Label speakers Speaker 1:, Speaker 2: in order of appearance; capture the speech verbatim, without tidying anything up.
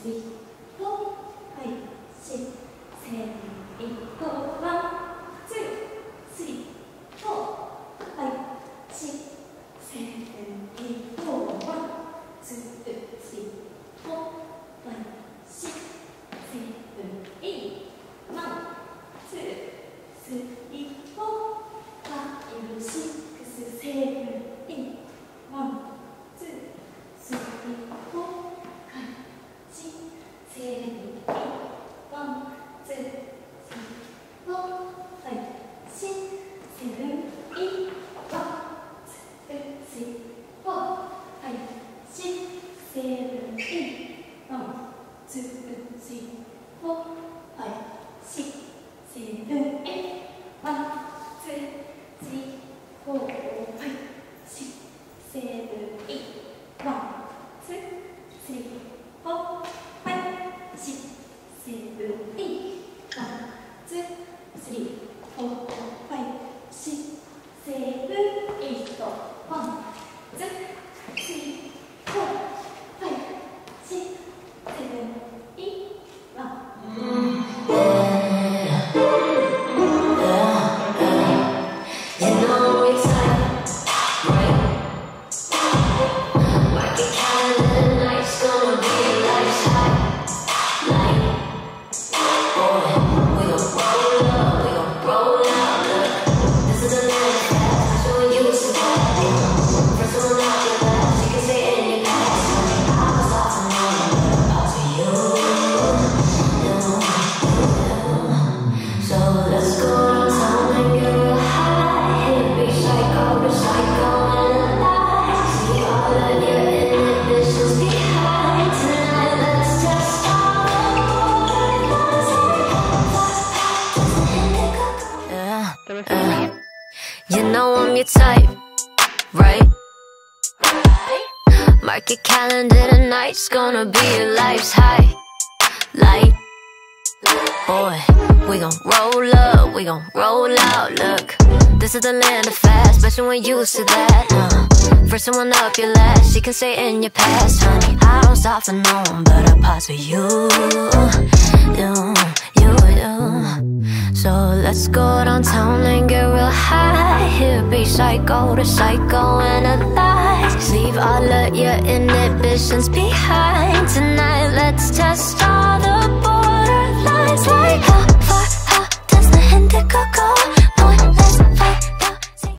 Speaker 1: three, four, five, six, seven, eight, go. One, two, three, four, five, six, seven, eight, go. One, two, three, four, five, six, seven, eight. One, two, three, four, five, six, seven, eight. One, two, three, four, five, six, seven, eight. One, two, three, four, five, six, seven, eight. One, two, three, four, five, six, seven, eight. One, two, three, four, five, six, seven, eight. One, two, three, four, five, six, seven, eight. One, two, three, four, five, six, seven, eight. One, two, three, four, five, six, seven, eight. One, two, three, four, five, six, seven, eight. One.
Speaker 2: You know I'm your type, right? Mark your calendar, tonight's gonna be your life's high. Light, boy, we gon' roll up, we gon' roll out. Look, this is the land of fast, especially when you used to that. uh, First one up, your last, you can say in your past. Honey, I don't stop for no one, but I pause for you, you, you, you. So let's go downtown and get real high. Here be psycho to psycho analyze. Leave all of your inhibitions behind. Tonight let's test all the borderlines. Like how far, how does the indigo go?